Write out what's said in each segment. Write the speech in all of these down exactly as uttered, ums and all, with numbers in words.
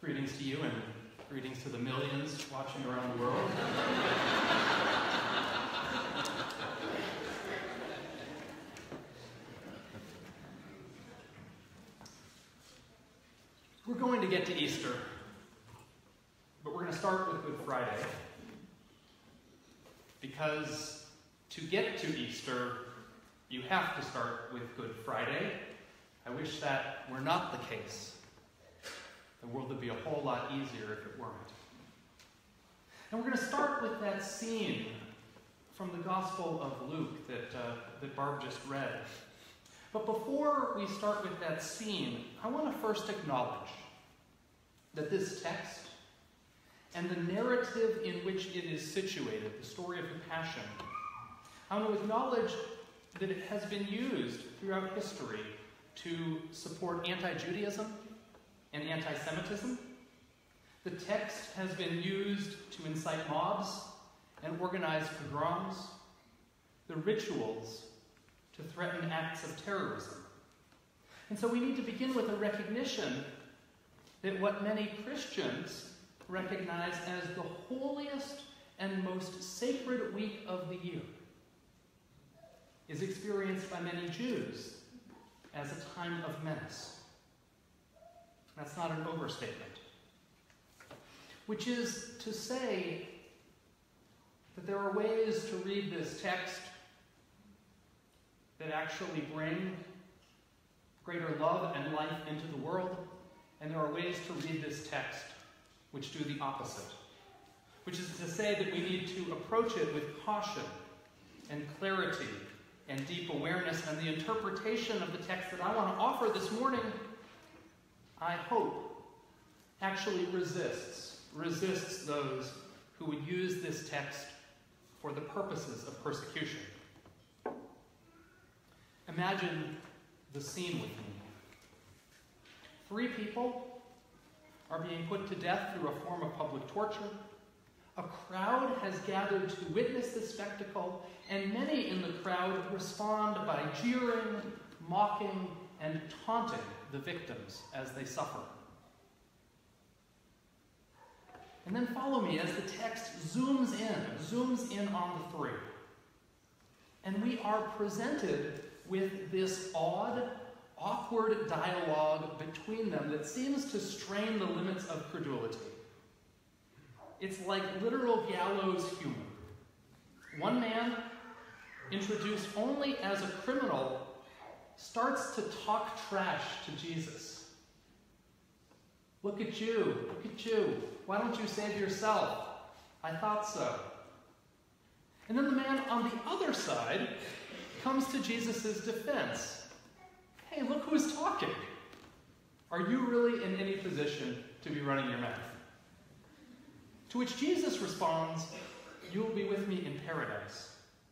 Greetings to you and greetings to the millions watching around the world. We're going to get to Easter, but we're going to start with Good Friday, because to get to Easter, you have to start with Good Friday. I wish that were not the case. The world would be a whole lot easier if it weren't. And we're going to start with that scene from the Gospel of Luke that, uh, that Barb just read. But before we start with that scene, I want to first acknowledge that this text and the narrative in which it is situated, the story of the Passion, I want to acknowledge that it has been used throughout history to support anti-Judaism and anti-Semitism. The text has been used to incite mobs and organize pogroms, the rituals to threaten acts of terrorism. And so we need to begin with a recognition that what many Christians recognize as the holiest and most sacred week of the year is experienced by many Jews as a time of menace. That's not an overstatement. Which is to say that there are ways to read this text that actually bring greater love and life into the world, and there are ways to read this text which do the opposite. Which is to say that we need to approach it with caution and clarity and deep awareness, and the interpretation of the text that I want to offer this morning, I hope, actually resists, resists those who would use this text for the purposes of persecution. Imagine the scene with me. Three people are being put to death through a form of public torture. A crowd has gathered to witness the spectacle, and many in the crowd respond by jeering, mocking, and taunting the victims as they suffer. And then follow me as the text zooms in, zooms in on the three. And we are presented with this odd, awkward dialogue between them that seems to strain the limits of credulity. It's like literal gallows humor. One man, introduced only as a criminal, starts to talk trash to Jesus. Look at you, look at you. Why don't you save yourself? I thought so. And then the man on the other side comes to Jesus' defense. Hey, look who's talking. Are you really in any position to be running your mouth? To which Jesus responds, you will be with me in paradise.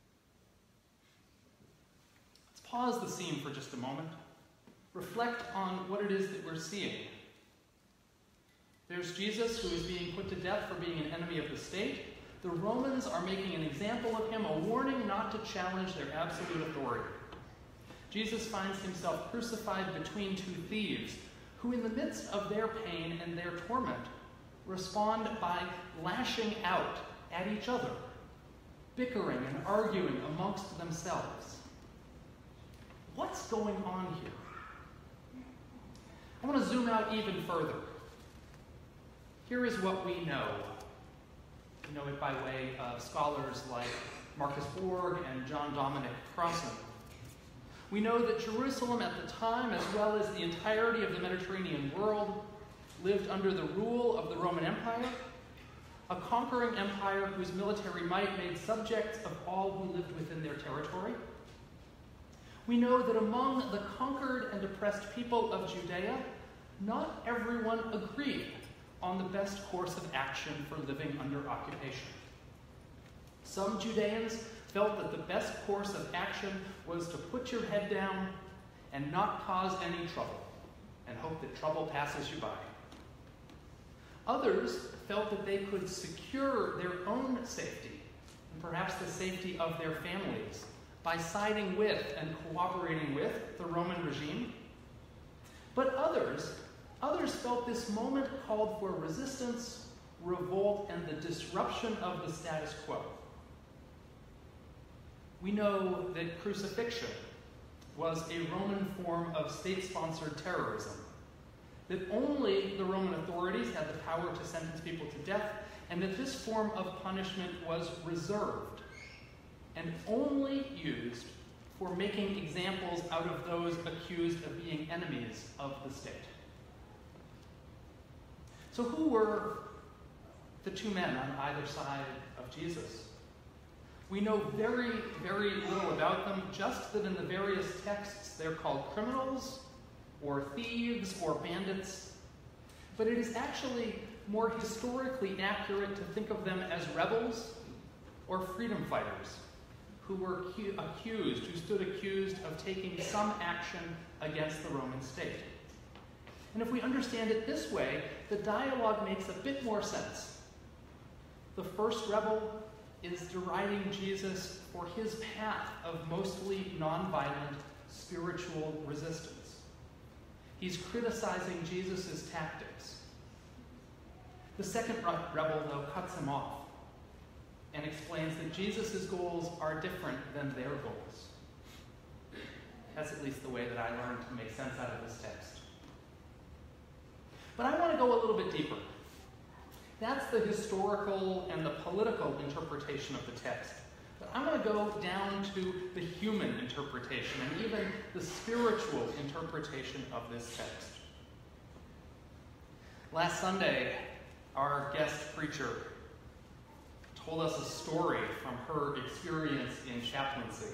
Pause the scene for just a moment. Reflect on what it is that we're seeing. There's Jesus, who is being put to death for being an enemy of the state. The Romans are making an example of him, a warning not to challenge their absolute authority. Jesus finds himself crucified between two thieves, who in the midst of their pain and their torment respond by lashing out at each other, bickering and arguing amongst themselves. What's going on here? I want to zoom out even further. Here is what we know. We know it by way of scholars like Marcus Borg and John Dominic Crossan. We know that Jerusalem at the time, as well as the entirety of the Mediterranean world, lived under the rule of the Roman Empire, a conquering empire whose military might made subjects of all who lived within their territory. We know that among the conquered and oppressed people of Judea, not everyone agreed on the best course of action for living under occupation. Some Judeans felt that the best course of action was to put your head down and not cause any trouble, and hope that trouble passes you by. Others felt that they could secure their own safety, and perhaps the safety of their families, by siding with and cooperating with the Roman regime. But others Others felt this moment called for resistance, revolt, and the disruption of the status quo. We know that crucifixion was a Roman form of state-sponsored terrorism, that only the Roman authorities had the power to sentence people to death, and that this form of punishment was reserved and only used for making examples out of those accused of being enemies of the state. So who were the two men on either side of Jesus? We know very, very little about them, just that in the various texts they're called criminals, or thieves, or bandits. But it is actually more historically accurate to think of them as rebels or freedom fighters who were accused, who stood accused of taking some action against the Roman state. And if we understand it this way, the dialogue makes a bit more sense. The first rebel is deriding Jesus for his path of mostly nonviolent spiritual resistance. He's criticizing Jesus' tactics. The second rebel, though, cuts him off and explains that Jesus' goals are different than their goals. That's at least the way that I learned to make sense out of this text. But I want to go a little bit deeper. That's the historical and the political interpretation of the text. But I want to go down to the human interpretation and even the spiritual interpretation of this text. Last Sunday, our guest preacher told us a story from her experience in chaplaincy.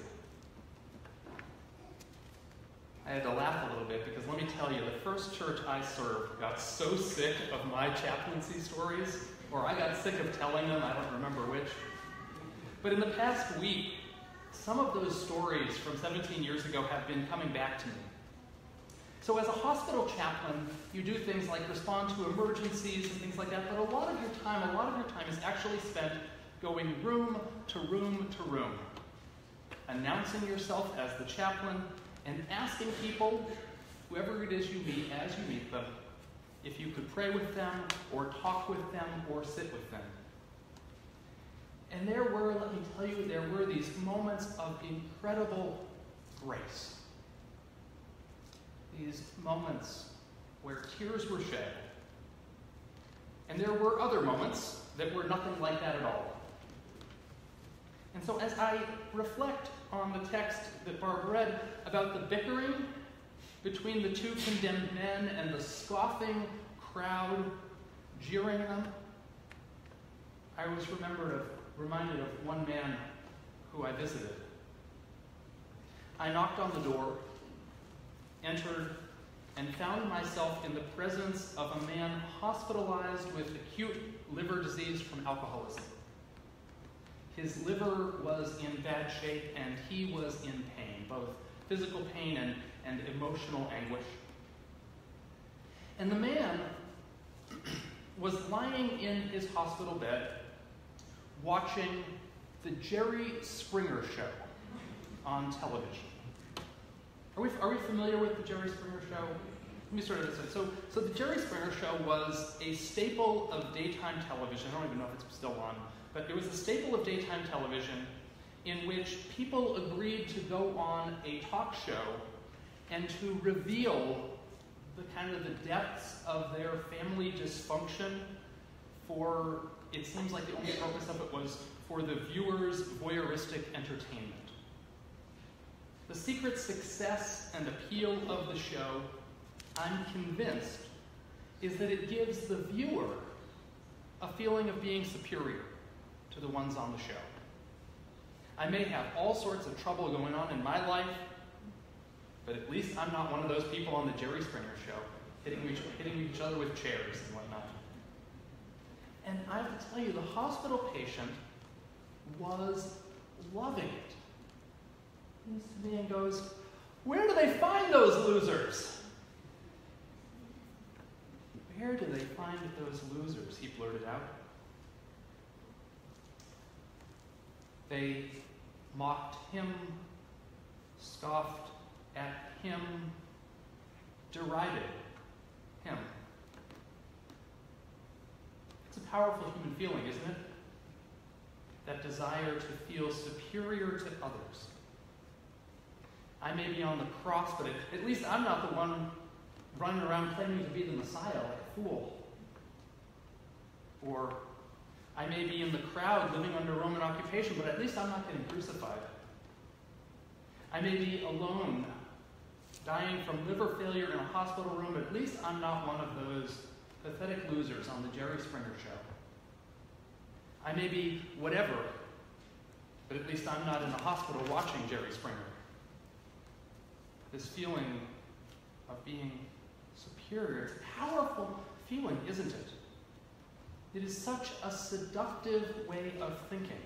I had to laugh a little bit because let me tell you, the first church I served got so sick of my chaplaincy stories, or I got sick of telling them, I don't remember which. But in the past week, some of those stories from seventeen years ago have been coming back to me. So as a hospital chaplain, you do things like respond to emergencies and things like that, but a lot of your time, a lot of your time is actually spent going room to room to room, announcing yourself as the chaplain, and asking people, whoever it is you meet, as you meet them, if you could pray with them, or talk with them, or sit with them. And there were, let me tell you, there were these moments of incredible grace. These moments where tears were shed. And there were other moments that were nothing like that at all. And so as I reflect on the text that Barb read about the bickering between the two condemned men and the scoffing crowd jeering them, I was remembered of, reminded of one man who I visited. I knocked on the door, entered, and found myself in the presence of a man hospitalized with acute liver disease from alcoholism. His liver was in bad shape, and he was in pain, both physical pain and, and emotional anguish. And the man was lying in his hospital bed, watching the Jerry Springer Show on television. Are we, are we familiar with the Jerry Springer Show? Let me start this way. So, so the Jerry Springer Show was a staple of daytime television. I don't even know if it's still on. But it was a staple of daytime television in which people agreed to go on a talk show and to reveal the kind of the depths of their family dysfunction for, it seems like the only purpose of it was for the viewer's voyeuristic entertainment. The secret success and appeal of the show, I'm convinced, is that it gives the viewer a feeling of being superior to the ones on the show. I may have all sorts of trouble going on in my life, but at least I'm not one of those people on the Jerry Springer Show, hitting each, hitting each other with chairs and whatnot. And I have to tell you, the hospital patient was loving it. He looks to me and goes, "Where do they find those losers?" "Where do they find those losers?" he blurted out. They mocked him, scoffed at him, derided him. a powerful human feeling, isn't it? That desire to feel superior to others. I may be on the cross, but at, at least I'm not the one running around claiming to be the Messiah like a fool. Or I may be in the crowd living under Roman occupation, but at least I'm not getting crucified. I may be alone, dying from liver failure in a hospital room, but at least I'm not one of those pathetic losers on the Jerry Springer show. I may be whatever, but at least I'm not in the hospital watching Jerry Springer. This feeling of being superior, it's a powerful feeling, isn't it? It is such a seductive way of thinking.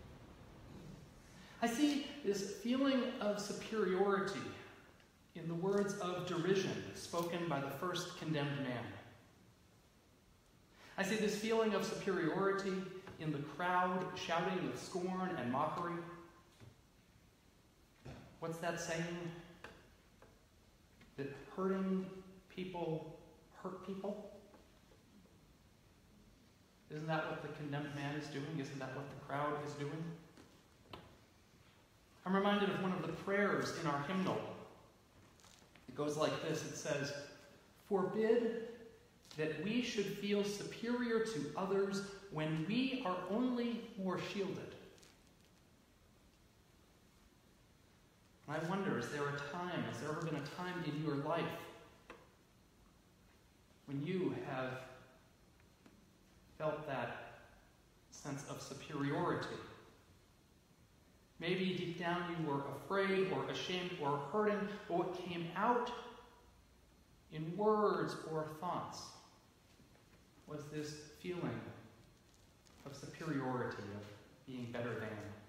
I see this feeling of superiority in the words of derision spoken by the first condemned man. I see this feeling of superiority in the crowd shouting with scorn and mockery. What's that saying? That hurting people hurt people? Isn't that what the condemned man is doing? Isn't that what the crowd is doing? I'm reminded of one of the prayers in our hymnal. It goes like this. It says, "Forbid that we should feel superior to others when we are only more shielded." And I wonder, is there a time, has there ever been a time in your life when you have felt that sense of superiority? Maybe deep down you were afraid or ashamed or hurting, but what came out in words or thoughts was this feeling of superiority, of being better than.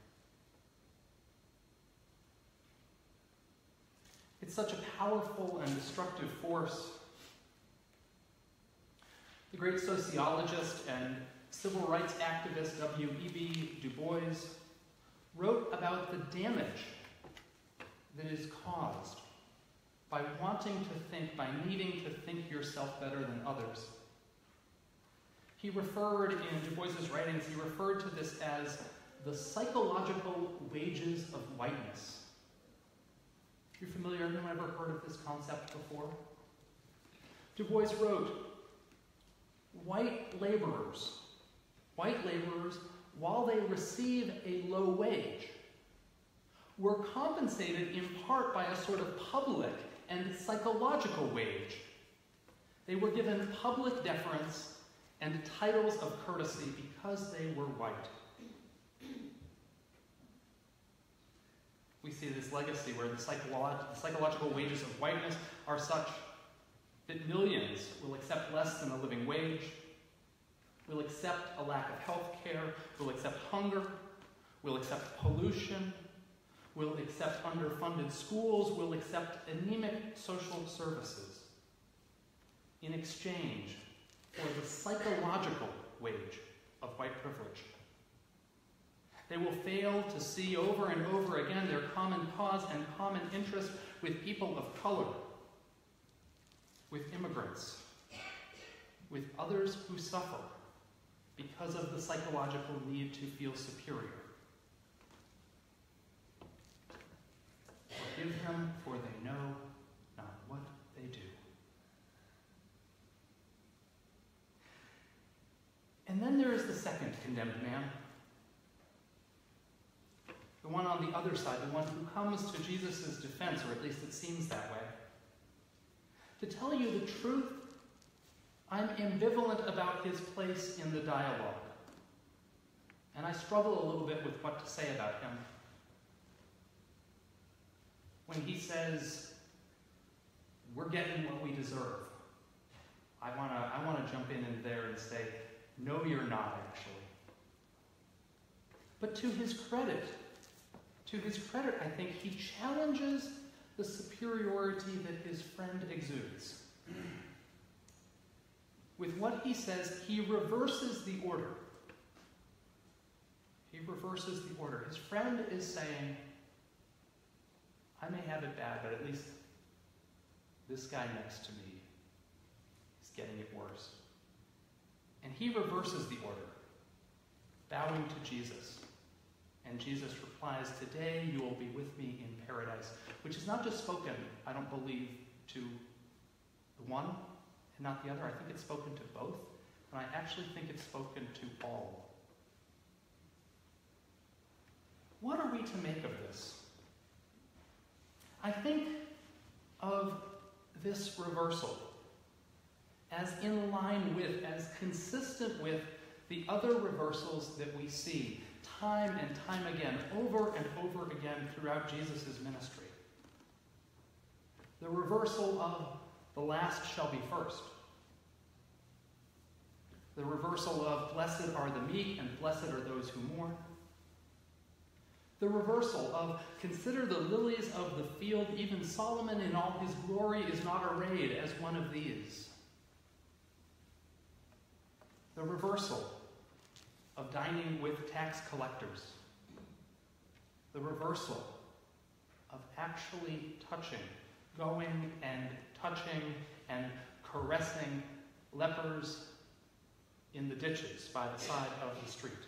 It's such a powerful and destructive force. The great sociologist and civil rights activist W E B Du Bois wrote about the damage that is caused by wanting to think, by needing to think yourself better than others. He referred, in Du Bois's writings, he referred to this as the psychological wages of whiteness. You familiar? Anyone ever heard of this concept before? Du Bois wrote, white laborers, white laborers, while they receive a low wage, were compensated in part by a sort of public and psychological wage. They were given public deference and titles of courtesy because they were white. We see this legacy where the, psycholo- the psychological wages of whiteness are such that millions will accept less than a living wage, will accept a lack of health care, will accept hunger, will accept pollution, will accept underfunded schools, will accept anemic social services in exchange for the psychological wage of white privilege. They will fail to see over and over again their common cause and common interest with people of color, with immigrants, with others who suffer because of the psychological need to feel superior. Forgive them, for they know not what they do. And then there is the second condemned man. The one on the other side, the one who comes to Jesus' defense, or at least it seems that way. To tell you the truth, I'm ambivalent about his place in the dialogue. And I struggle a little bit with what to say about him. When he says, we're getting what we deserve, I want to I want to jump in and there and say, no, you're not, actually. But to his credit, to his credit, I think he challenges the superiority that his friend exudes. With what he says, he reverses the order. He reverses the order. His friend is saying, I may have it bad, but at least this guy next to me is getting it worse. And he reverses the order, bowing to Jesus. And Jesus replies, "Today you will be with me in paradise," which is not just spoken, I don't believe, to the one and not the other. I think it's spoken to both. And I actually think it's spoken to all. What are we to make of this? I think of this reversal as in line with, as consistent with the other reversals that we see time and time again, over and over again throughout Jesus' ministry. The reversal of the last shall be first. The reversal of blessed are the meek and blessed are those who mourn. The reversal of consider the lilies of the field, even Solomon in all his glory is not arrayed as one of these. The reversal of dining with tax collectors. The reversal of actually touching, going and touching and caressing lepers in the ditches by the side of the street.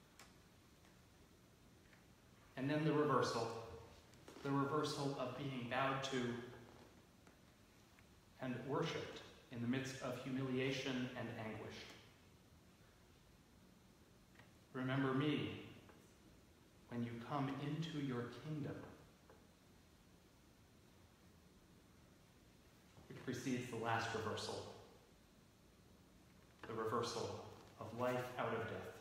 And then the reversal, the reversal of being bowed to and worshipped in the midst of humiliation and anguish. Remember me when you come into your kingdom. Which precedes the last reversal, the reversal of life out of death.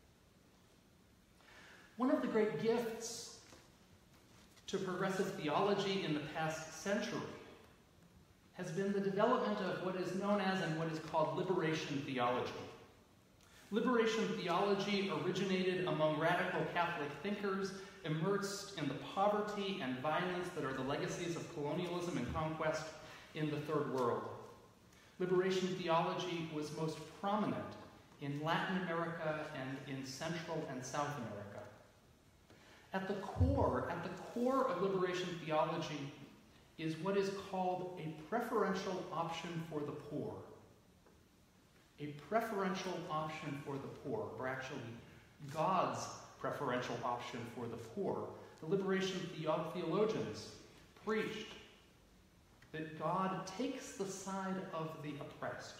One of the great gifts to progressive theology in the past century has been the development of what is known as and what is called liberation theology. Liberation theology originated among radical Catholic thinkers immersed in the poverty and violence that are the legacies of colonialism and conquest in the Third World. Liberation theology was most prominent in Latin America and in Central and South America. At the core, at the core of liberation theology is what is called a preferential option for the poor. A preferential option for the poor, or actually God's preferential option for the poor. The liberation theologians preached that God takes the side of the oppressed.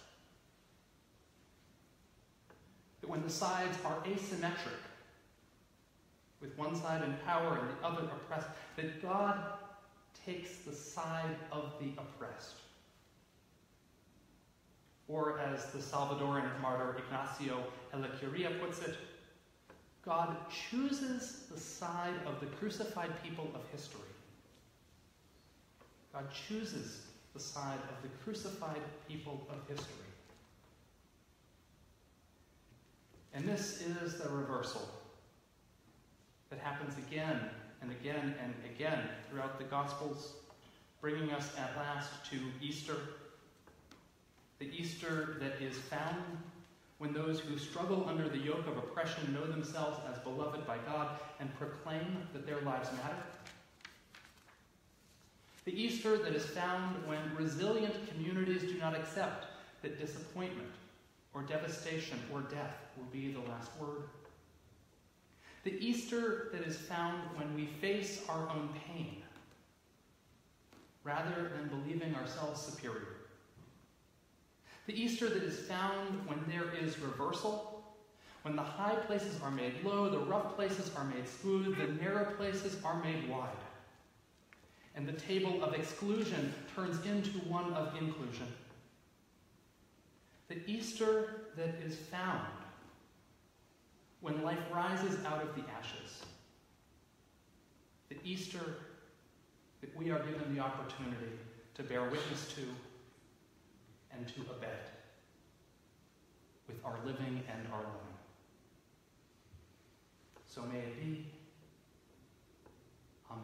That when the sides are asymmetric, with one side in power and the other oppressed, that God takes the side of the oppressed. Or as the Salvadoran martyr Ignacio Ellacuría puts it, God chooses the side of the crucified people of history. God chooses the side of the crucified people of history. And this is the reversal that happens again and again and again throughout the Gospels, bringing us at last to Easter. The Easter that is found when those who struggle under the yoke of oppression know themselves as beloved by God and proclaim that their lives matter. The Easter that is found when resilient communities do not accept that disappointment or devastation or death will be the last word. The Easter that is found when we face our own pain rather than believing ourselves superior. The Easter that is found when there is reversal, when the high places are made low, the rough places are made smooth, the narrow places are made wide. And the table of exclusion turns into one of inclusion. The Easter that is found when life rises out of the ashes. The Easter that we are given the opportunity to bear witness to and to abet with our living and our loving. So may it be. Amen.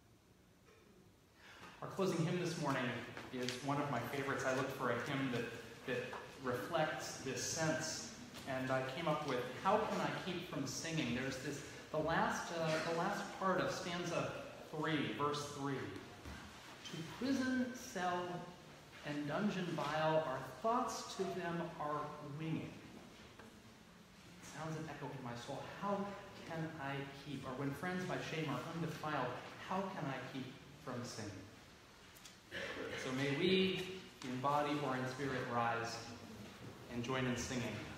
Our closing hymn this morning is one of my favorites. I looked for a hymn that, that reflects this sense, and I came up with, how can I keep from singing? There's this, the last, uh, the last part of stanza three, verse three. To prison, cell, and dungeon vile, our thoughts to them are winging. echo in my soul, how can I keep, or when friends by shame are undefiled, how can I keep from sinning? So may we, in body or in spirit, rise and join in singing.